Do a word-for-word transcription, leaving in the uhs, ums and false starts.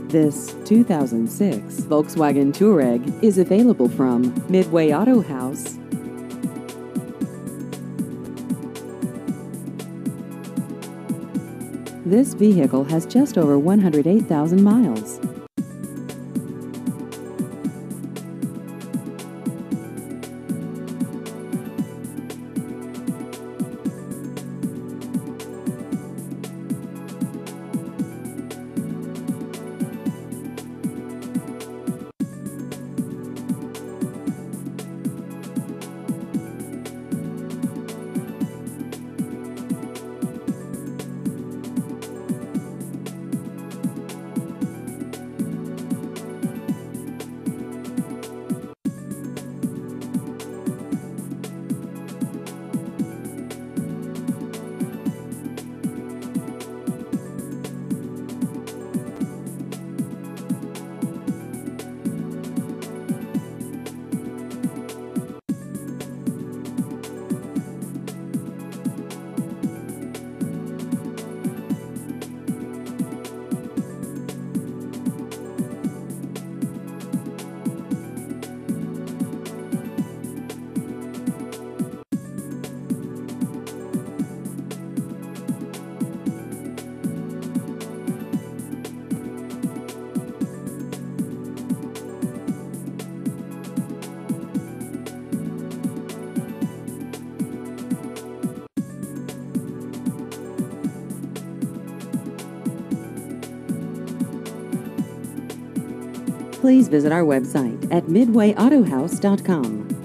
This two thousand six Volkswagen Touareg is available from Midway Auto House. This vehicle has just over one hundred eight thousand miles. Please visit our website at midway auto house dot com.